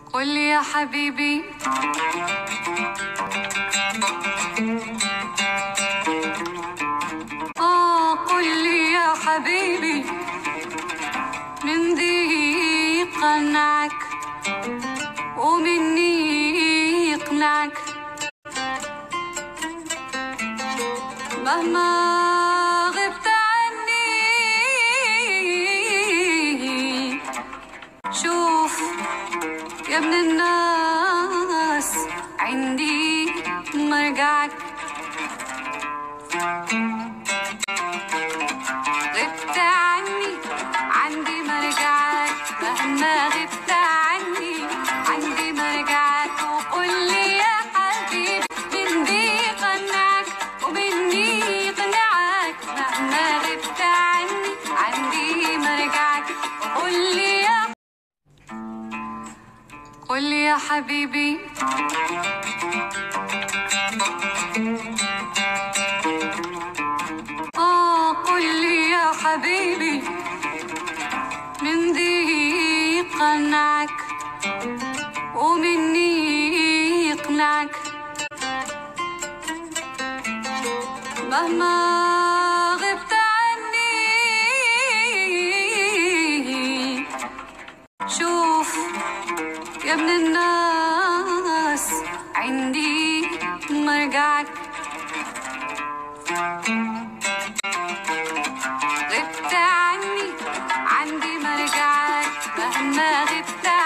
قل يا حبيبي قل لي يا حبيبي من ذي قنعك ومني يقنعك مهما غبت عني. شوف يا ابن الناس عندي مرجعك. غبت عني عندي مرجعك مهما غبت عني عندي مرجعك. وقل لي يا حبيبي من ذي قنعك ومني يقنعك مهما غبت عني عندي مرجعك. وقل لي يا حبيبي قل لي يا حبيبي من ذي قنعك ومني يقنعك مهما غبت عني. شوف يا ابن الناس عندي مرجعك. غبت عني عندي مرجعك مهما غبت